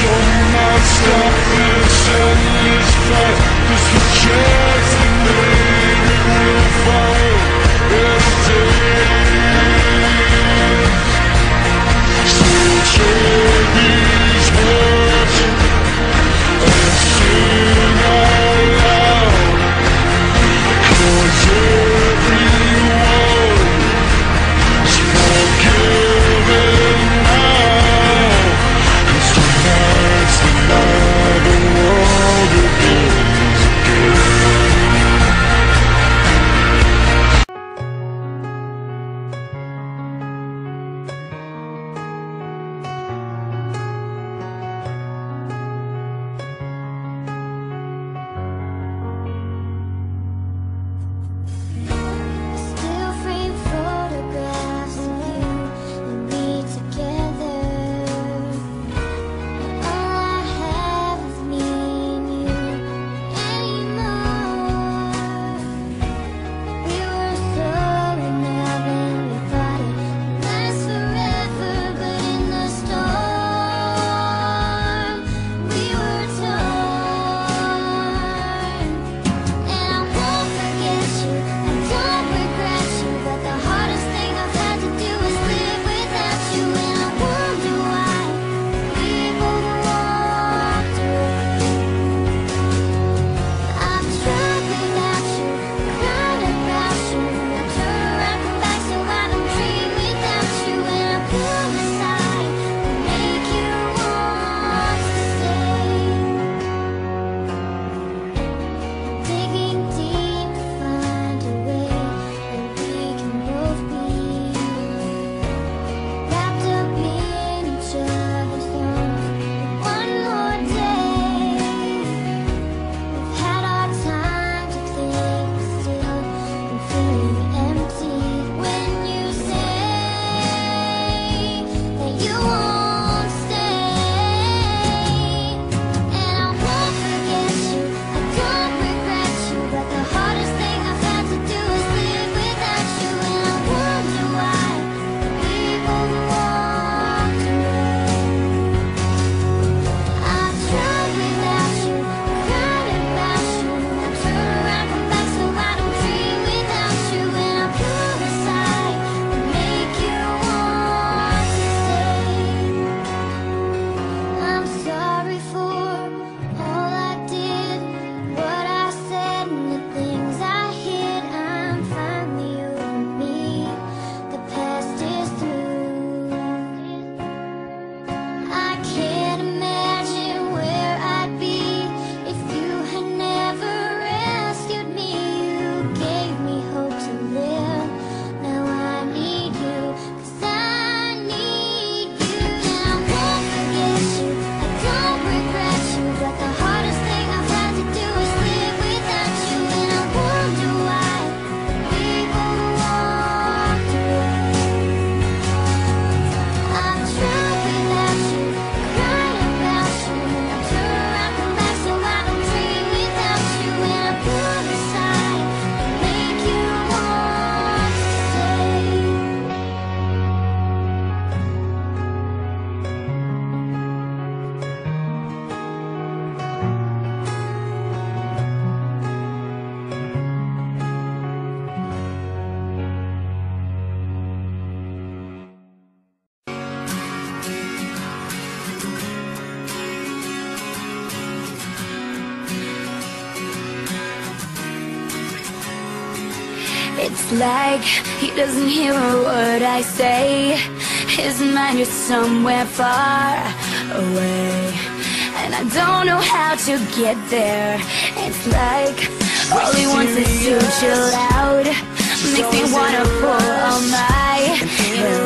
It's like he doesn't hear a word I say. His mind is somewhere far away, and I don't know how to get there. It's like all he wants is to chill out. Makes me wanna pull all my hair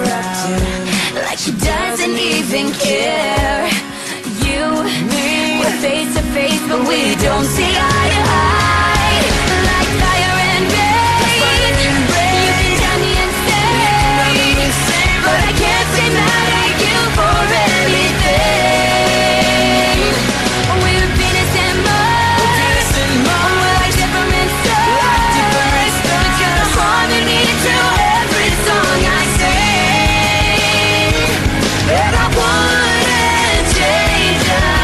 out, like she doesn't even care. You, we're face to face, but we don't see eye to eye. Like fire and rain, you can tell me insane, but I can't stay mad at you for anything. We're Venus and Mars, we're like different stars. It's got a harmony to every song I sing, and I wanna change us.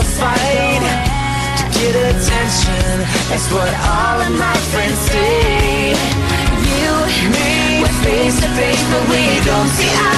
fight to get attention. That's what all of my friends say. You, me, we're face to face, but we don't see eye